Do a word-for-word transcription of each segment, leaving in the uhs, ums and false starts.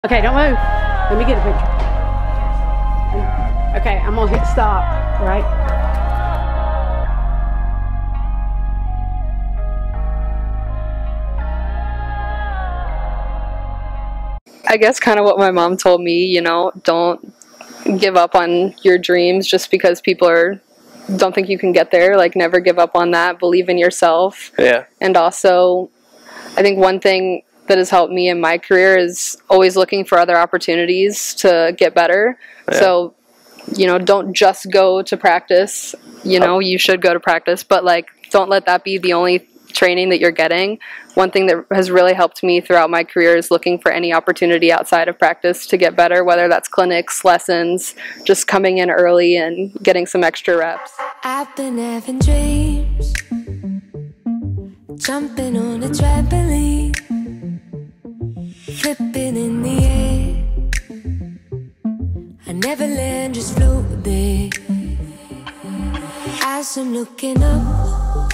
Okay, don't move. Let me get a picture. Okay, I'm gonna hit stop, right? I guess kind of what my mom told me, you know, don't give up on your dreams just because people are don't think you can get there. Like, never give up on that. Believe in yourself. Yeah. And also, I think one thing that has helped me in my career is always looking for other opportunities to get better. Yeah. So, you know, don't just go to practice. You know, you should go to practice, but like, don't let that be the only training that you're getting. One thing that has really helped me throughout my career is looking for any opportunity outside of practice to get better, whether that's clinics, lessons, just coming in early and getting some extra reps. I've been having dreams, jumping on a trampoline, flipping in the air. I never land, just float there. As I'm looking up,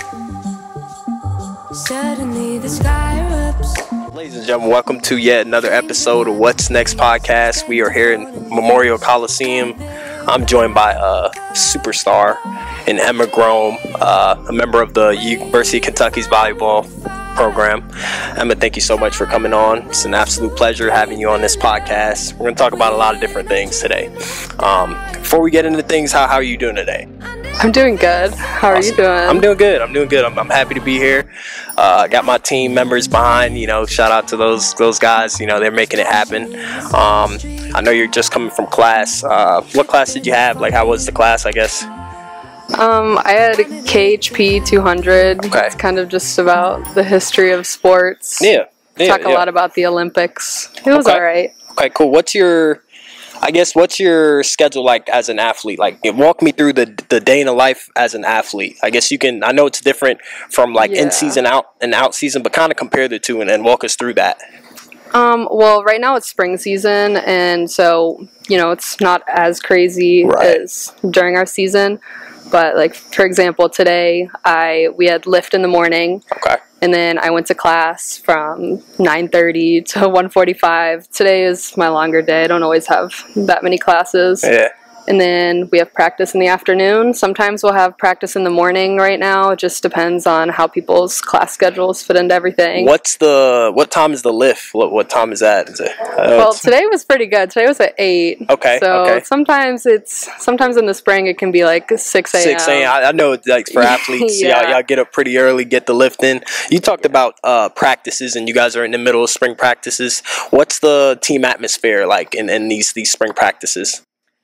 suddenly the sky erupts. Ladies and gentlemen, welcome to yet another episode of What's Next podcast. We are here in Memorial Coliseum. I'm joined by a superstar in Emma Grome, uh, a member of the University of Kentucky's volleyball program. Emma, thank you so much for coming on. It's an absolute pleasure having you on this podcast. We're going to talk about a lot of different things today. Um, before we get into things, how, how are you doing today? I'm doing good. How are Awesome. you doing? I'm doing good. I'm doing good. I'm, I'm happy to be here. Uh, I got my team members behind. You know, shout out to those those guys. You know, they're making it happen. Um, I know you're just coming from class. Uh, what class did you have? Like, how was the class, I guess? Um, I had K H P two hundred. Okay. It's kind of just about the history of sports. Yeah. yeah Talk a yeah. lot about the Olympics. It was Okay. all right. Okay, cool. What's your, I guess, what's your schedule like as an athlete? Like, walk me through the the day in the life as an athlete. I guess you can, I know it's different from like Yeah. in season out and out season, but kind of compare the two and, and walk us through that. Um, well, right now it's spring season, and so, you know, it's not as crazy Right. as during our season. But, like, for example, today I we had lift in the morning. Okay. And then I went to class from nine thirty to one forty-five. Today is my longer day. I don't always have that many classes. Yeah. And then we have practice in the afternoon. Sometimes we'll have practice in the morning right now. It just depends on how people's class schedules fit into everything. What's the, what time is the lift? What, what time is that? Is it, Well, today was pretty good. Today was at eight. Okay, So okay. sometimes it's, sometimes in the spring it can be like six a.m. six a.m. I, I know, like, for athletes, Yeah. y'all, y'all get up pretty early, get the lift in. You talked about uh, practices, and you guys are in the middle of spring practices. What's the team atmosphere like in, in these, these spring practices?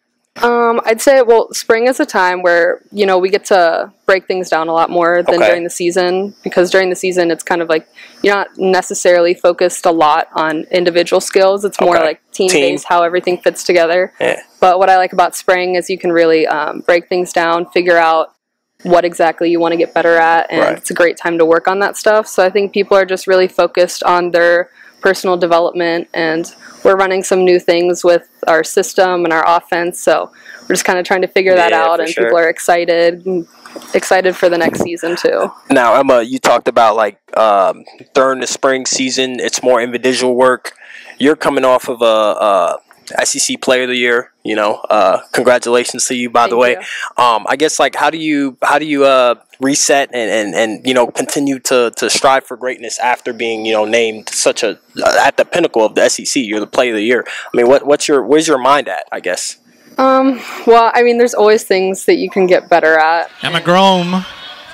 Um, I'd say, well, spring is a time where, you know, we get to break things down a lot more than Okay. during the season, because during the season it's kind of like you're not necessarily focused a lot on individual skills. It's more Okay. like team, Team. based, how everything fits together. Yeah. But what I like about spring is you can really um, break things down, figure out what exactly you want to get better at, and Right. it's a great time to work on that stuff. So I think people are just really focused on their personal development, and we're running some new things with our system and our offense, so we're just kind of trying to figure that Yeah, out, for and sure. people are excited excited for the next season too. Now, Emma, you talked about, like, um, during the spring season, it's more individual work. You're coming off of a, a S E C Player of the Year. You know, uh, congratulations to you, by the Thank way. you. Um, I guess, like, how do you how do you uh, reset and, and, and you know continue to, to strive for greatness after being, you know, named such a at the pinnacle of the S E C? You're the Player of the Year. I mean, what what's your where's your mind at, I guess? Um, well, I mean, there's always things that you can get better at. Emma Grome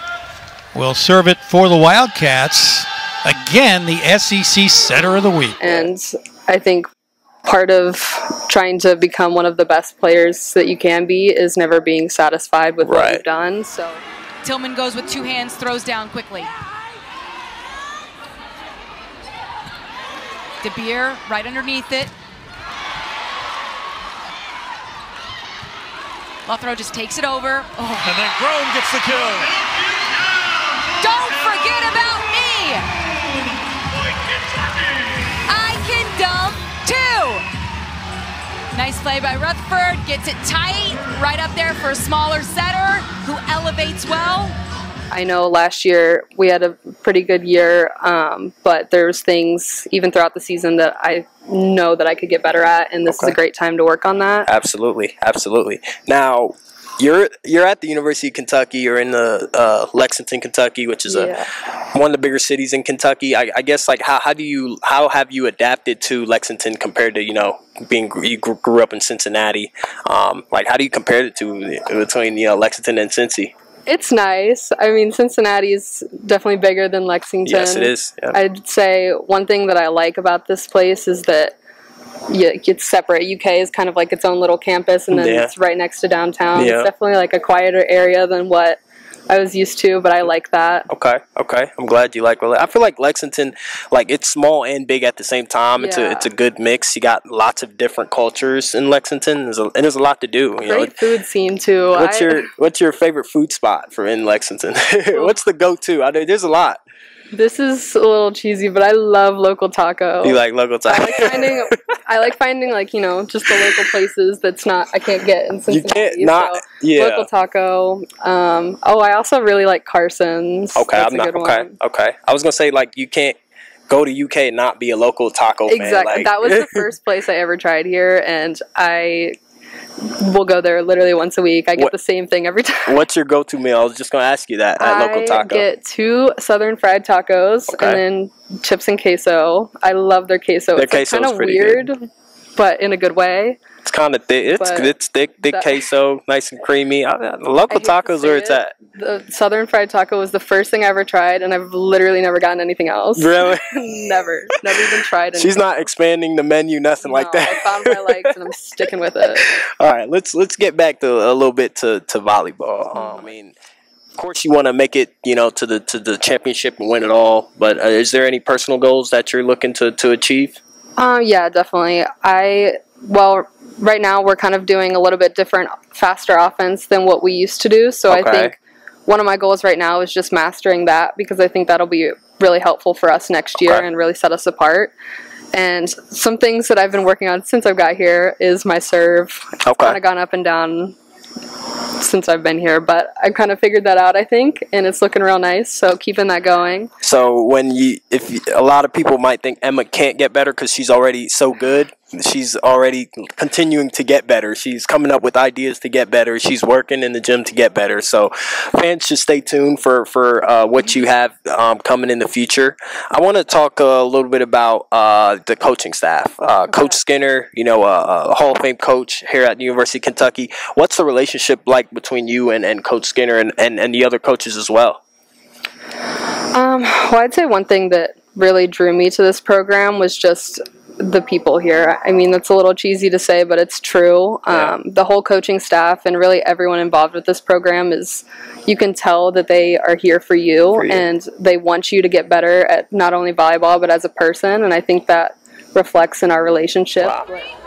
will serve it for the Wildcats. Again, the S E C Setter of the Week. And I think part of trying to become one of the best players that you can be is never being satisfied with what Right. you've done. So Tillman goes with two hands, throws down quickly. De Beer right underneath it. Luthrow just takes it over. Oh. And then Grome gets the kill. Don't forget about me! I can dunk too! Nice play by Rutherford, gets it tight, right up there for a smaller setter who elevates well. I know last year we had a pretty good year, um, but there's things even throughout the season that I know that I could get better at, and this Okay. is a great time to work on that. Absolutely, absolutely. Now, you're you're at the University of Kentucky. You're in the uh, Lexington, Kentucky, which is Yeah. a one of the bigger cities in Kentucky. I, I guess like how how do you how have you adapted to Lexington compared to you know being you grew, grew up in Cincinnati? Um, like how do you compare the two between you know Lexington and Cincy? It's nice. I mean, Cincinnati is definitely bigger than Lexington. Yes, it is. Yeah. I'd say one thing that I like about this place is that yeah, it's separate. U K is kind of like its own little campus, and then Yeah. it's right next to downtown. Yeah. It's definitely like a quieter area than what I was used to, but I like that. Okay, okay. I'm glad you like. I feel like Lexington, like it's small and big at the same time. It's a Yeah. it's a good mix. You got lots of different cultures in Lexington, there's a, and there's a lot to do. You know, Great food scene too. what's I- your what's your favorite food spot for in Lexington? What's the go to? I know there's a lot. This is a little cheesy, but I love local taco. You like local I taco? like finding, I like finding like you know just the local places that's not I can't get in Cincinnati. You can't not so yeah. Local taco. Um, oh, I also really like Carson's. Okay, That's I'm a not good okay. one. Okay, I was gonna say like you can't go to U K and not be a local taco fan. Exactly. Like, That was the first place I ever tried here, and I will go there literally once a week. I get What- the same thing every time. What's your go to meal? I was just gonna ask you that at local I taco. get two southern fried tacos Okay. and then chips and queso. I love their queso. Their it's like, queso is kind of pretty weird, but in a good way. It's kind of thick. It's But it's thick, thick that- queso, nice and creamy. I, I- local I hate to tacos say where it's it, at. The southern fried taco was the first thing I ever tried, and I've literally never gotten anything else. Really? never. Never even tried anything. She's not expanding the menu, nothing like No, that. I found what I liked, and I'm sticking with it. All right, let's let's get back to a little bit to to volleyball. Um, I mean, of course, you want to make it, you know, to the to the championship and win it all. But uh, is there any personal goals that you're looking to to achieve? Um, yeah, definitely. I well, right now we're kind of doing a little bit different, faster offense than what we used to do. So Okay. I think one of my goals right now is just mastering that, because I think that'll be really helpful for us next year Okay. and really set us apart. And some things that I've been working on since I've got here is my serve. It's Okay. kind of gone up and down since I've been here, but I've kind of figured that out, I think, and it's looking real nice. So keeping that going. So when you, if you, a lot of people might think Emma can't get better because she's already so good. She's already continuing to get better. She's coming up with ideas to get better. She's working in the gym to get better. So fans should stay tuned for for uh, what you have um, coming in the future. I want to talk a little bit about uh, the coaching staff. Uh, Coach Skinner, you know, uh, a Hall of Fame coach here at the University of Kentucky. What's the relationship like between you and, and Coach Skinner and, and, and the other coaches as well? Um, well, I'd say one thing that really drew me to this program was just the people here. I mean, that's a little cheesy to say, but it's true. Yeah. Um, the whole coaching staff and really everyone involved with this program is, you can tell that they are here for you, For you. and they want you to get better at not only volleyball, but as a person. And I think that reflects in our relationship. Wow.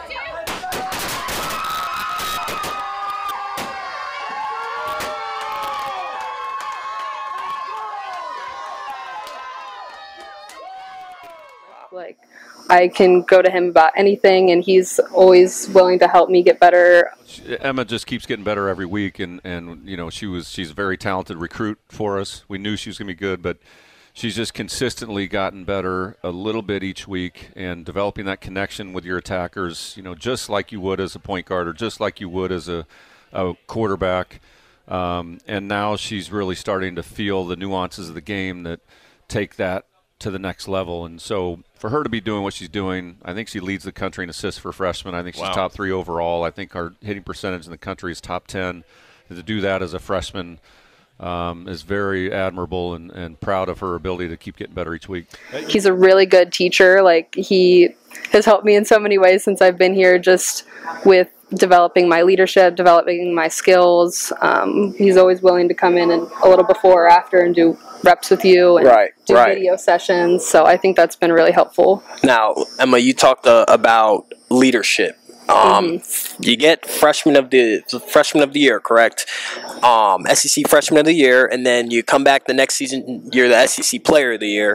Like, I can go to him about anything, and he's always willing to help me get better. Emma just keeps getting better every week, and, and you know she was she's a very talented recruit for us. We knew she was going to be good, but she's just consistently gotten better a little bit each week, and developing that connection with your attackers, you know, just like you would as a point guard or just like you would as a, a quarterback. Um, and now she's really starting to feel the nuances of the game that take that to the next level. And so for her to be doing what she's doing, I think she leads the country in assists for freshmen. I think she's Wow. top three overall. I think our hitting percentage in the country is top ten. And to do that as a freshman um, is very admirable, and, and proud of her ability to keep getting better each week. He's a really good teacher. Like, he has helped me in so many ways since I've been here, just with developing my leadership, developing my skills. Um, he's always willing to come in and a little before or after and do reps with you and Right, do right. video sessions. So I think that's been really helpful. Now, Emma, you talked uh, about leadership. Um, You get freshman of the freshman of the year, correct? Um, S E C freshman of the year, and then you come back the next season. You're the S E C player of the year.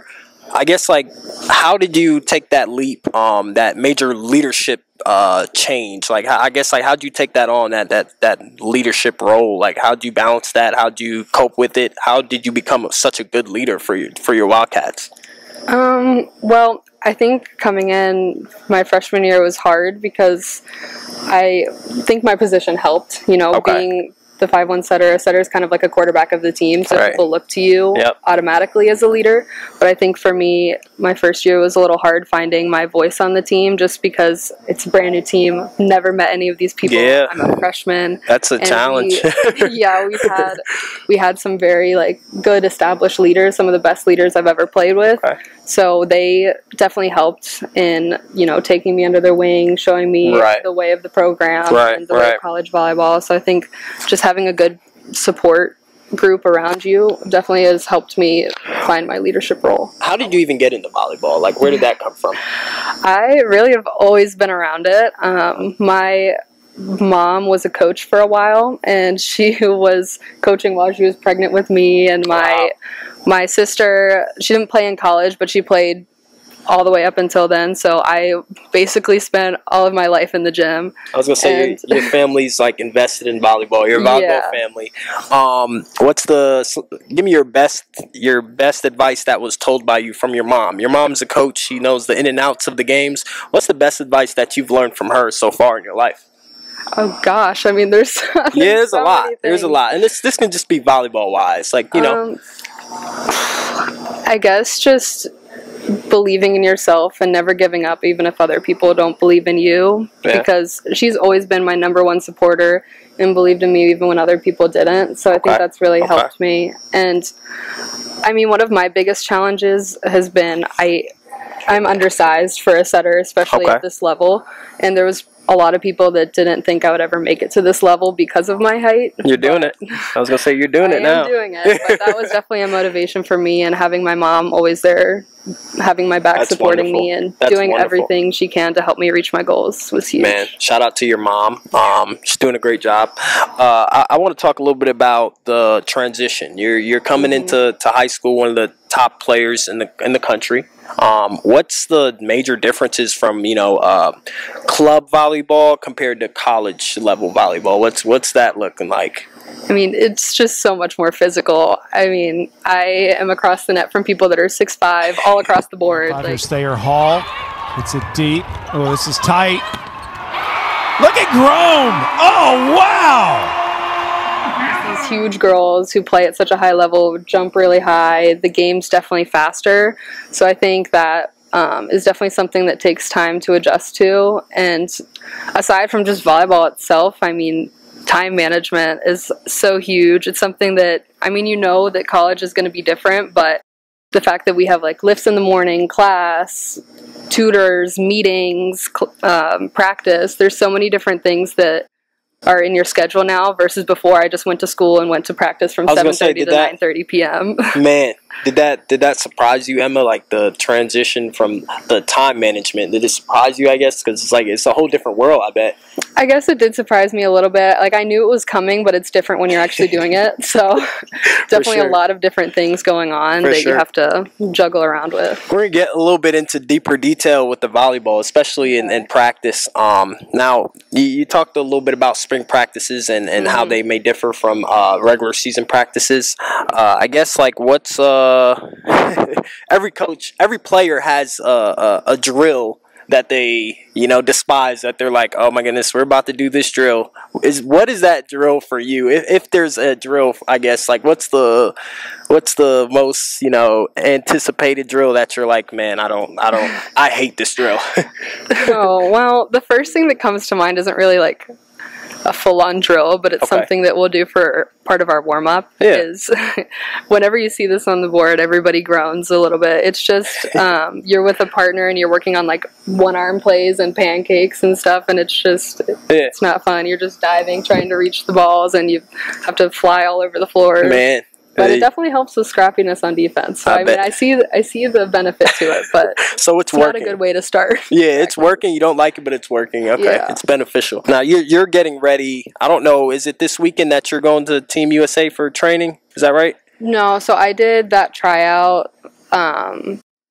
I guess, like, how did you take that leap, um, that major leadership uh, change? Like, I guess, like, how did you take that on, that, that, that leadership role? Like, how do you balance that? How do you cope with it? How did you become such a good leader for your, for your Wildcats? Um, well, I think coming in my freshman year was hard because I think my position helped, you know, Okay. being the five one setter. A setter is kind of like a quarterback of the team, so Right. people look to you Yep. automatically as a leader. But I think for me, my first year was a little hard finding my voice on the team just because it's a brand new team. Never met any of these people. Yeah. I'm a freshman. That's a and challenge. We, yeah, we've had we had some very like good established leaders, some of the best leaders I've ever played with. Okay. So they definitely helped in, you know, taking me under their wing, showing me Right. the way of the program Right, and the way right. of college volleyball. So I think just having a good support group around you definitely has helped me find my leadership role. How did you even get into volleyball? Like, where did that come from? I really have always been around it. Um, my mom was a coach for a while, and she was coaching while she was pregnant with me. And my Wow. my sister, she didn't play in college, but she played all the way up until then. So I basically spent all of my life in the gym. I was gonna say And- your, your family's like invested in volleyball. You're a volleyball Yeah. family. Um, what's the? Give me your best your best advice that was told by you from your mom. Your mom's a coach. She knows the in and outs of the games. What's the best advice that you've learned from her so far in your life? Oh gosh, I mean, there's, there's Yeah, there's so a lot. many There's a things. lot, and this this can just be volleyball wise. Like, you know, Um, I guess just believing in yourself and never giving up even if other people don't believe in you, Yeah. because she's always been my number one supporter and believed in me even when other people didn't. So I Okay. think that's really Okay. helped me. And I mean, one of my biggest challenges has been I I'm undersized for a setter, especially Okay. at this level, and there was a lot of people that didn't think I would ever make it to this level because of my height. you're doing it. I was gonna say you're doing I it now. am doing it, but that was definitely a motivation for me, and having my mom always there, having my back That's supporting me, wonderful. and That's doing wonderful. everything she can to help me reach my goals was huge. Man, shout out to your mom. Um, she's doing a great job. Uh, I, I want to talk a little bit about the transition. You're you're coming Mm-hmm. into to high school, one of the top players in the in the country. Um, what's the major differences from, you know, uh, club volleyball compared to college level volleyball? What's what's that looking like? I mean, it's just so much more physical. I mean, I am across the net from people that are six five, all across the board. Roger Like, Thayer Hall. It's it deep. Oh, this is tight. Look at Grome. Oh, wow. these huge girls who play at such a high level, jump really high. The game's definitely faster. So I think that um, is definitely something that takes time to adjust to. And aside from just volleyball itself, I mean, time management is so huge. It's something that, I mean, you know that college is going to be different, but the fact that we have like lifts in the morning, class, tutors, meetings, um, practice, there's so many different things that are in your schedule now versus before I just went to school and went to practice from seven thirty to nine thirty p.m. Man, did that did that surprise you, Emma? Like the transition from the time management, did it surprise you? I guess because it's like it's a whole different world. I bet. I guess it did surprise me a little bit. Like I knew it was coming, but it's different when you're actually doing it. So definitely sure. a lot of different things going on For that sure. you have to juggle around with. We're gonna get a little bit into deeper detail with the volleyball, especially in, in practice. Um, now you, you talked a little bit about spring practices and, and how they may differ from uh, regular season practices. Uh, I guess like what's uh, every coach, every player has a, a, a drill that they, you know, despise, that they're like, oh my goodness, we're about to do this drill. Is what is that drill for you? If, if there's a drill, I guess, like what's the what's the most, you know, anticipated drill that you're like, man, I don't, I don't, I hate this drill. Oh, well, the first thing that comes to mind isn't really like a full-on drill, but it's Okay. something that we'll do for part of our warm-up. Yeah. Is whenever you see this on the board, everybody groans a little bit. It's just um, you're with a partner and you're working on like one-arm plays and pancakes and stuff, and it's just Yeah. it's not fun. You're just diving, trying to reach the balls, and you have to fly all over the floor. Man. But it definitely helps with scrappiness on defense. So I I, mean, bet. I see I see the benefit to it, but So it's it's not a working. good way to start. Yeah, it's working. You don't like it, but it's working. Okay, Yeah. it's beneficial. Now you're you're getting ready. I don't know. Is it this weekend that you're going to Team U S A for training? Is that right? No, so I did that tryout um,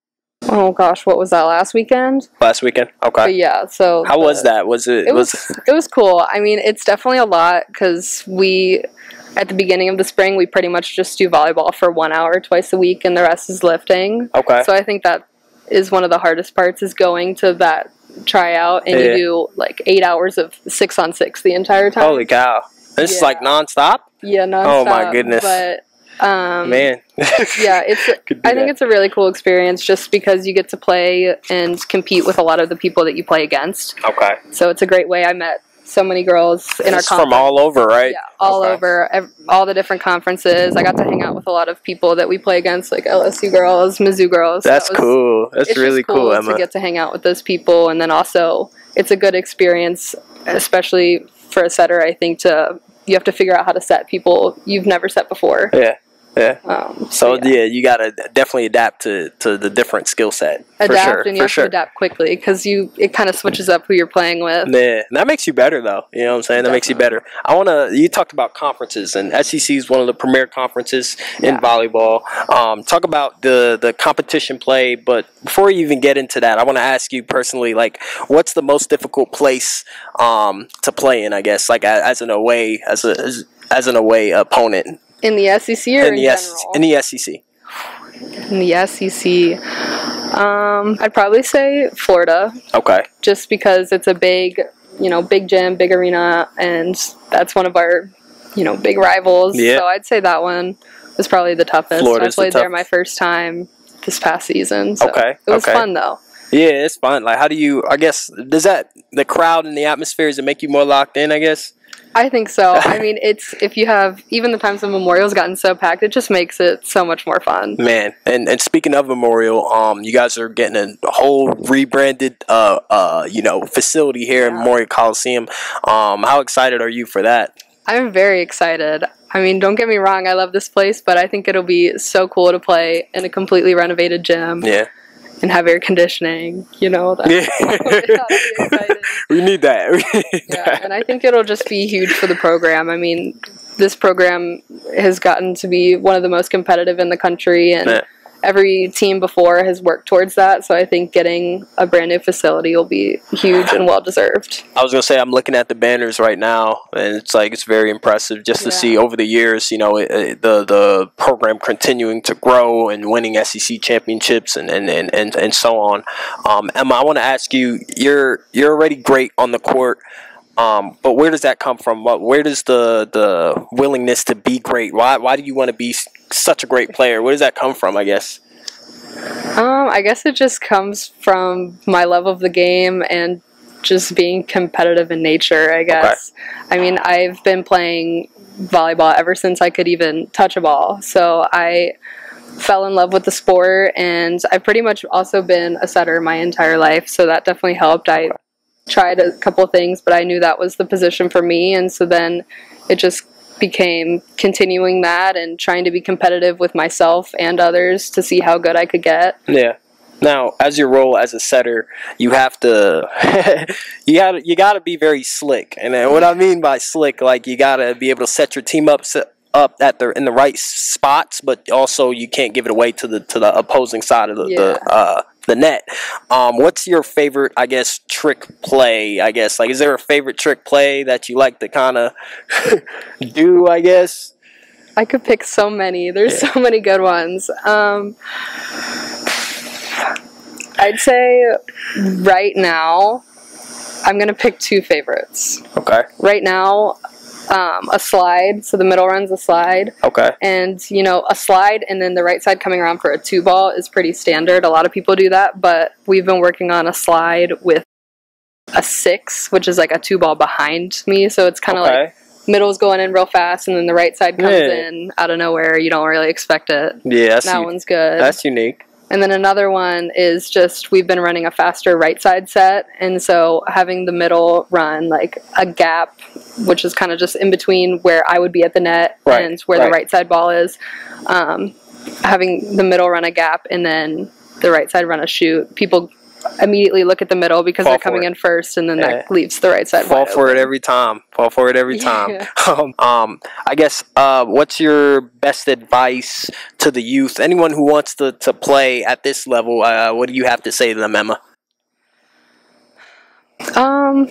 Oh gosh, what was that, last weekend? Last weekend? Okay. But yeah, so how the, was that? Was it? It was, was it was cool. I mean, it's definitely a lot because we, at the beginning of the spring, we pretty much just do volleyball for one hour twice a week, and the rest is lifting. Okay. So I think that is one of the hardest parts, is going to that tryout and yeah. you do like eight hours of six on six the entire time. Holy cow! This yeah. is like nonstop. Yeah, nonstop. Oh my goodness! But um, man, yeah, it's. I think it's a really cool experience just because you get to play and compete with a lot of the people that you play against. Okay. So it's a great way. I met so many girls in it's our conference. From all over, right? Yeah, all okay. over, ev- all the different conferences. I got to hang out with a lot of people that we play against, like L S U girls, Mizzou girls. That's that was, cool. That's it's really cool, cool, Emma. to get to hang out with those people, and then also it's a good experience, especially for a setter. I think to you have to figure out how to set people you've never set before. Yeah. Yeah. Um, so, yeah. yeah, you got to definitely adapt to, to the different skill set. Adapt, for sure, and you for have sure. to adapt quickly because you it kind of switches up who you're playing with. Yeah, and that makes you better, though. You know what I'm saying? That Definitely. makes you better. I want to, you talked about conferences, and S E C is one of the premier conferences in Yeah. volleyball. Um, talk about the, the competition play, but before you even get into that, I want to ask you personally, like, what's the most difficult place um, to play in, I guess, like as, as an away, as, a, as, as an away opponent? In the S E C or in in, the general? S- in the S E C. In the S E C, um, I'd probably say Florida. Okay. Just because it's a big, you know, big gym, big arena, and that's one of our, you know, big rivals. Yeah. So I'd say that one was probably the toughest. Florida's I played the there tough- my first time this past season. So Okay, it was okay. fun though. Yeah, it's fun. Like, how do you, I guess, does that, the crowd and the atmosphere, does it make you more locked in, I guess? I think so. I mean, it's if you have even the times the Memorial's gotten so packed, it just makes it so much more fun. Man, and and speaking of Memorial, um, you guys are getting a whole rebranded, uh, uh, you know, facility here in Yeah. Memorial Coliseum. Um, how excited are you for that? I'm very excited. I mean, don't get me wrong, I love this place, but I think it'll be so cool to play in a completely renovated gym. Yeah. And have air conditioning, you know. That, Yeah. that'll be exciting. We need that. We need Yeah, that. and I think it'll just be huge for the program. I mean, this program has gotten to be one of the most competitive in the country, and Yeah. every team before has worked towards that. So I think getting a brand new facility will be huge and well deserved. I was gonna say I'm looking at the banners right now, and it's like it's very impressive just to Yeah. see over the years, you know, it, it, the the program continuing to grow and winning S E C championships and and, and, and, and so on. Um, Emma, I want to ask you, you're you're already great on the court. Um, but where does that come from? What, where does the the willingness to be great? Why why do you want to be s- such a great player? Where does that come from, I guess? Um, I guess it just comes from my love of the game and just being competitive in nature, I guess. I mean, I've been playing volleyball ever since I could even touch a ball. So I fell in love with the sport, and I've pretty much also been a setter my entire life. So that definitely helped. I tried a couple of things, but I knew that was the position for me. And so then it just became continuing that and trying to be competitive with myself and others to see how good I could get. Yeah. Now, as your role as a setter, you have to you got you got to be very slick. And then what I mean by slick, like you got to be able to set your team up set up at the in the right spots, but also you can't give it away to the to the opposing side of the Yeah. the, uh, the net. Um, what's your favorite, I guess, trick play? I guess like is there a favorite trick play that you like to kind of do? I guess. I could pick so many. There's Yeah. so many good ones. Um, I'd say right now, I'm going to pick two favorites. Okay. Right now, um, a slide. So the middle run's a slide. Okay. And, you know, a slide and then the right side coming around for a two ball is pretty standard. A lot of people do that, but we've been working on a slide with a six, which is like a two ball behind me. So it's kind of Okay. like middle's going in real fast and then the right side comes Yeah. in out of nowhere. You don't really expect it. Yeah, that's That u- one's good. That's unique. And then another one is just we've been running a faster right side set, and so having the middle run like a gap, which is kind of just in between where I would be at the net Right, and where right. the right side ball is. Um, having the middle run a gap and then the right side run a shoot. People immediately look at the middle because Fall they're coming for it. in first, and then Yeah. that leaves the right side Fall wide for open. it every time. Fall for it every time. Yeah. um, um, I guess, uh, what's your best advice to the youth? Anyone who wants to, to play at this level, uh, what do you have to say to them, Emma? Um,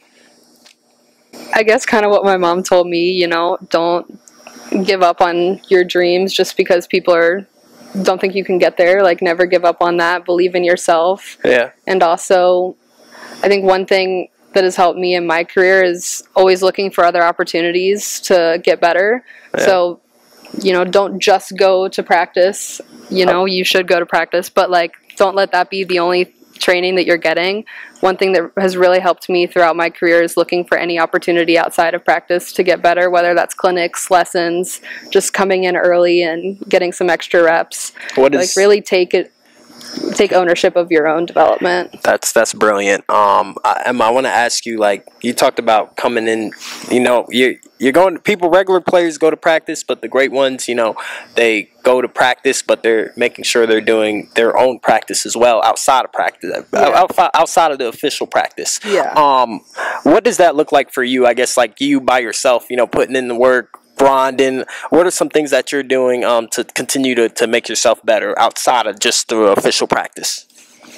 I guess kind of what my mom told me, you know, don't give up on your dreams just because people are don't think you can get there. Like, never give up on that. Believe in yourself. Yeah. And also, I think one thing that has helped me in my career is always looking for other opportunities to get better. Yeah. So, you know, don't just go to practice. You know, you should go to practice, but like, don't let that be the only training that you're getting. One thing that has really helped me throughout my career is looking for any opportunity outside of practice to get better, whether that's clinics, lessons, just coming in early and getting some extra reps. What is like really take it take ownership of your own development. That's that's brilliant. Um, I, Emma, I want to ask you, like, you talked about coming in, you know, you you're going, people, regular players go to practice, but the great ones, you know, they go to practice, but they're making sure they're doing their own practice as well outside of practice, Yeah. outside, outside of the official practice. Yeah. Um, what does that look like for you? I guess, like, you by yourself, you know, putting in the work, grinding. What are some things that you're doing um, to continue to, to make yourself better outside of just the official practice?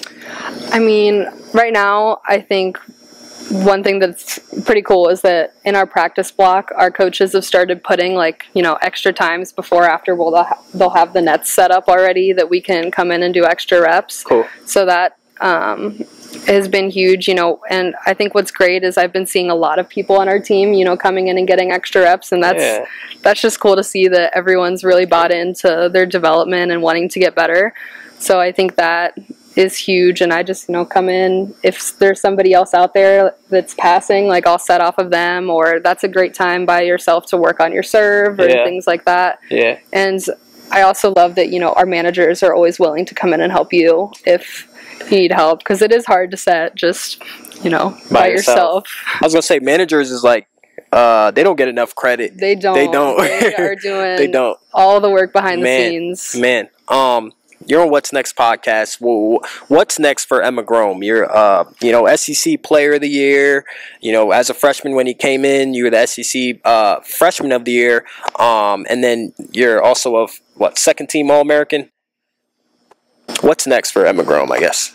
I mean, right now, I think one thing that's pretty cool is that in our practice block, our coaches have started putting, like, you know, extra times before, after, well, they'll, ha- they'll have the nets set up already that we can come in and do extra reps. Cool. So that um, has been huge, you know, and I think what's great is I've been seeing a lot of people on our team, you know, coming in and getting extra reps, and that's Yeah. that's just cool to see that everyone's really bought into their development and wanting to get better. So I think that is huge, and I just, you know, come in, if there's somebody else out there that's passing, like, I'll set off of them, or that's a great time by yourself to work on your serve or Yeah. things like that. Yeah. And I also love that, you know, our managers are always willing to come in and help you if you need help, because it is hard to set just, you know, by, By yourself. yourself. I was gonna say, managers is like, uh, they don't get enough credit. They don't. They don't. They are doing They don't. all the work behind Man, the scenes. Man, um, you're on What's Next podcast. Well, what's next for Emma Grome? You're, uh, you know, S E C Player of the Year. You know, as a freshman when you came in, you were the S E C uh, Freshman of the Year. Um, and then you're also a what second team All American. What's next for Emma Grome, I guess?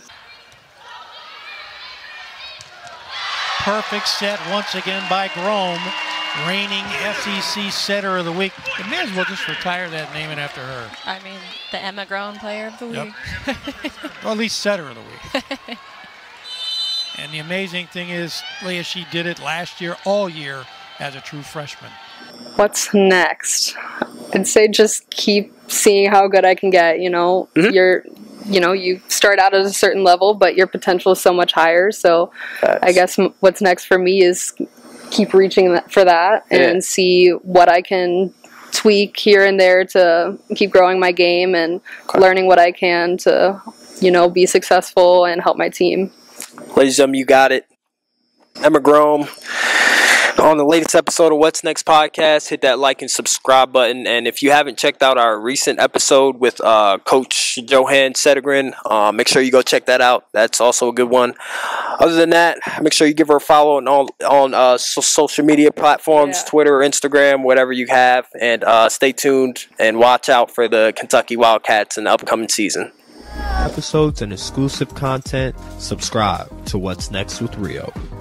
Perfect set once again by Grome, reigning S E C Setter of the Week. You may as well just retire that, name it after her. I mean, the Emma Grome Player of the Week. Yep. Or at least Setter of the Week. And the amazing thing is, Leah, she did it last year, all year, as a true freshman. What's next? I'd say just keep seeing how good I can get. You know, Mm-hmm. you're, you know, you start out at a certain level, but your potential is so much higher. So Facts. I guess m- what's next for me is keep reaching that, for that and Yeah. see what I can tweak here and there to keep growing my game and Okay. learning what I can to, you know, be successful and help my team. Ladies and gentlemen, you got it. Emma Grome on the latest episode of What's Next podcast. Hit that like and subscribe button. And if you haven't checked out our recent episode with uh, Coach Johan Settergren, uh, make sure you go check that out. That's also a good one. Other than that, make sure you give her a follow on all on uh, so- social media platforms, Yeah. Twitter, Instagram, whatever you have. And uh, stay tuned and watch out for the Kentucky Wildcats in the upcoming season. Episodes and exclusive content, subscribe to What's Next with Rio.